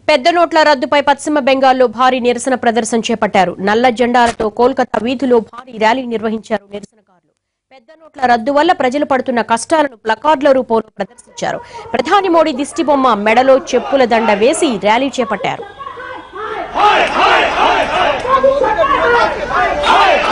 పెద్ద నోట్ల రద్దుపై పశ్చిమ బెంగాల్లో భారీ నిరసన ప్రదర్శన చేపట్టారు. నల్ల జెండాలతో కోల్కతా వీధుల్లో భారీ ర్యాలీ నిర్వహించారు నిరసనకారులు. పెద్ద నోట్ల రద్దు వల్ల ప్రజలు పడుతున్న కష్టాలను ప్లకార్డుల రూపంలో ప్రదర్శించారు. ప్రధాని మోడీ దిష్టిబొమ్మ మెడలో చెప్పుల దండ వేసి ర్యాలీ చేపట్టారు.